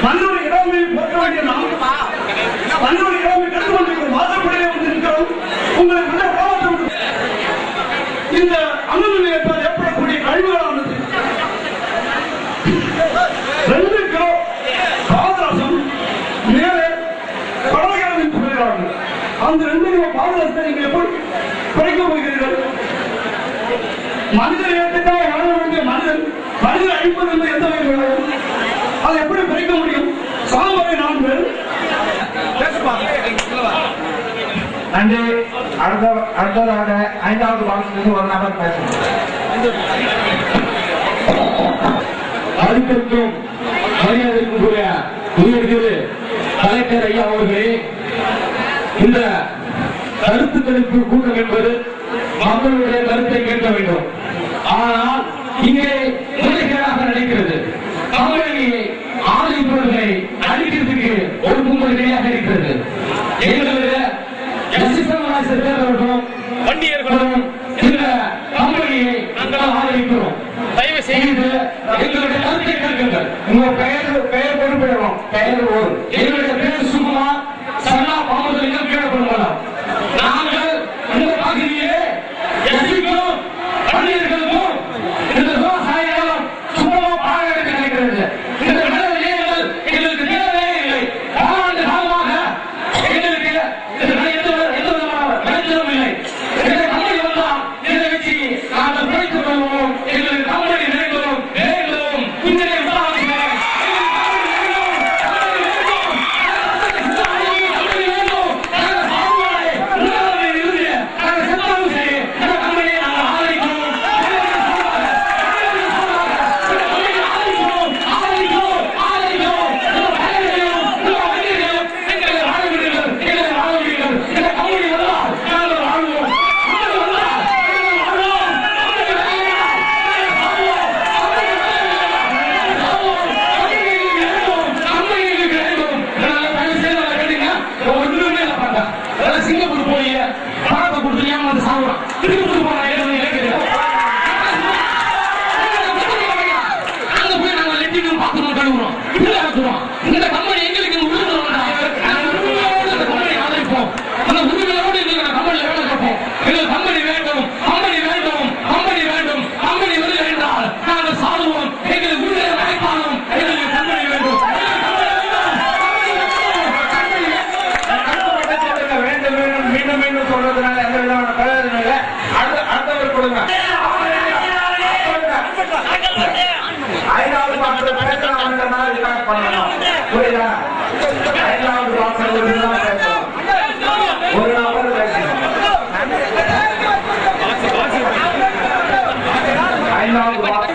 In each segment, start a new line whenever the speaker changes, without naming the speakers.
தன்னுடைய இடமே போக்க வேண்டிய நாம் தன்னுடைய இடமே கருத்து கொண்டிருக்கிறோம். வாசப்படியே வந்து இருக்கிறோம். உங்களுக்கு உள்ள கோபத்தை இந்த அணு நிலையத்தால் ஏற்படக்கூடிய கழிவுகளானது 2 கிலோ பாதரசம் மேலே கடற்கரை சொல்கிறார்கள். அந்த 2 கிலோ பாதரசத்தை நீங்கள் எப்படி குறைக்க போகிறீர்கள்? மனிதர் ஏற்கனவே வாழ வேண்டிய மனிதர் அழிப்பது என்று எந்த வகையில் அதை எப்படி குறைக்க முடியும்? சாம்பரை 4 பேர்
நன்றி. அடுத்ததாக 5வது பாகத்திலிருந்து ஒரு நபர் பேசுகிறோம்.
மதிப்பிற்கும் மரியாதைக்கும் கூடிய உயர்திரு கலெக்டர் ஐயா அவர்களே, இந்த கருத்து கணிப்பு கூட்டம் என்பது மக்களுடைய கருத்தை கேட்க வேண்டும். ஆனால் இங்கே முறைகேடாக நடக்கிறது. கம்பெனியை ஆதரிப்பவர்களை அழிக்கிறதுக்கு ஒரு கும்பல் நிலையாக இருக்கிறது. எங்களுடைய அவர்களும் வண்டியர்களும் இந்த கம்பெனியை நாங்கள் ஆதரிக்கிறோம். தயவு செய்து எங்களுடைய கருத்தை கேட்குங்கள்.
உங்க பெயர் குறிப்பிடணும். பெயர் ஒரு
எங்களுடைய பேர் சுகுமார் சன்னா பாமதலிங்கம் கேட்கப்படும். நாங்கள் இந்த பகுதியிலே எஸ்சிக்கும் வண்டியர்களுக்கும் இந்த விவசாயிகளும் சும்மா பாடம் கிடைக்கிறது. இந்த நிலைமைகள் எங்களுக்கு தேவையே இல்லை. ஆண்டு காலமாக எங்களுக்கு எந்த விதமான விளைச்சலும் இல்லை. இந்த கம்பெனி வந்தால் இதை வச்சு நாங்கள் பிழைத்துக் கொள்வோம். எங்களுக்கு கம்பெனி வேண்டும் வேண்டும் குஞ்சனை சிங்கப்பூர் போய் பணத்தை கொடுத்து ஏமாந்து சாப்பிடுறான். திருப்பூர் போன அங்க போய் நாங்க லெட்டினும் பாத்ரூம் கழுவுறோம். இந்த கம்பெனி எங்களுக்கு அந்த கம்பெனி ஆதரிப்போம். அந்த உரிமையோடு எங்களுக்கு கம்பெனியில் வேலை பார்ப்போம். எங்களுக்கு கம்பெனி வேண்டும், கம்பெனி வேண்டும், கம்பெனி வேண்டும். கம்பெனி வருது என்றால் நாங்கள் சாடுவோம். எங்களுக்கு உரிமையை வாய்ப்பாலும் எங்களுக்கு கம்பெனி வேண்டும்.
மீண்டும் மீண்டும் சொல்றதுனால எந்த விதமான பிரயோஜனம் இல்லை. அடுத்தவர் கொடுங்க. 5வது பாகத்தில் பேசலாம் இதுதான் பண்ணணும். புரியுதா? 5வது பாகத்தில் பேசணும். ஒரு நபர் பேசணும். 5வது பாகம்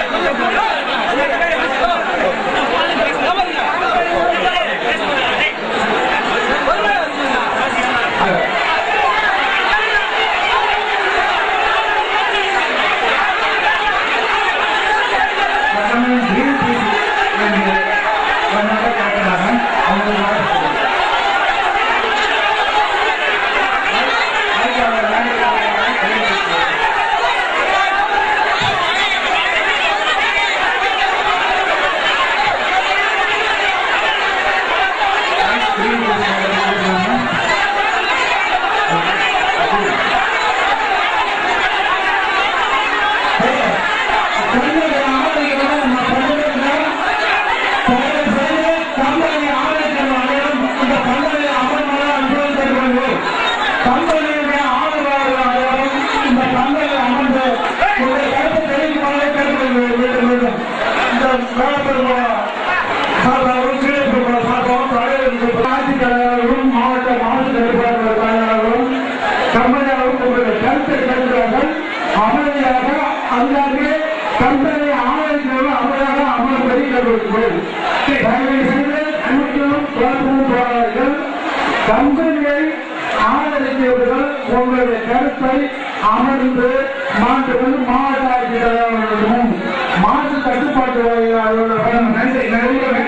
கம்பெனியை ஆதரித்தவர்கள் உங்களுடைய கருத்தை அமர்ந்து மாவட்ட ஆட்சியர் மாசு கட்டுப்பாட்டு நன்றி